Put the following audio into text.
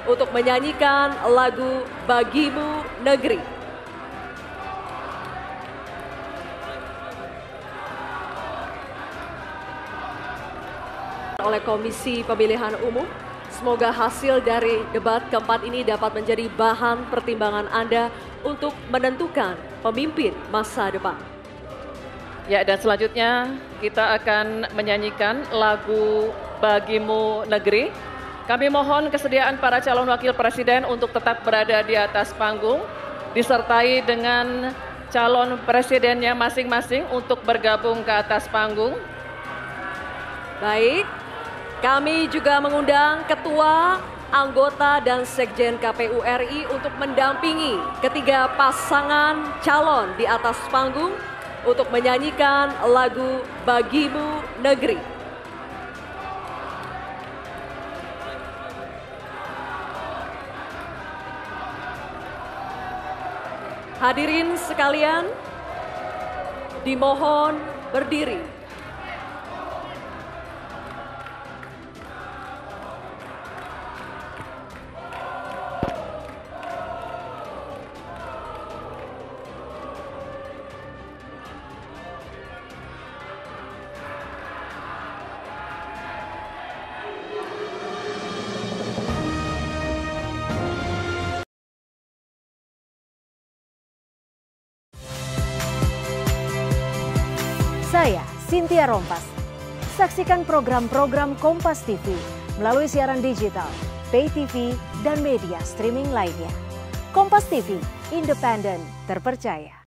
untuk menyanyikan lagu Bagimu Negeri. Oleh Komisi Pemilihan Umum, semoga hasil dari debat keempat ini dapat menjadi bahan pertimbangan Anda untuk menentukan pemimpin masa depan. Ya, dan selanjutnya kita akan menyanyikan lagu Bagimu Negeri. Kami mohon kesediaan para calon wakil presiden untuk tetap berada di atas panggung, disertai dengan calon presidennya masing-masing untuk bergabung ke atas panggung. Baik, kami juga mengundang ketua, anggota, dan sekjen KPU RI untuk mendampingi ketiga pasangan calon di atas panggung untuk menyanyikan lagu Bagimu Negeri. Hadirin sekalian, dimohon berdiri. Saya Cynthia Rompas. Saksikan program-program Kompas TV melalui siaran digital, pay TV, dan media streaming lainnya. Kompas TV, independen, terpercaya.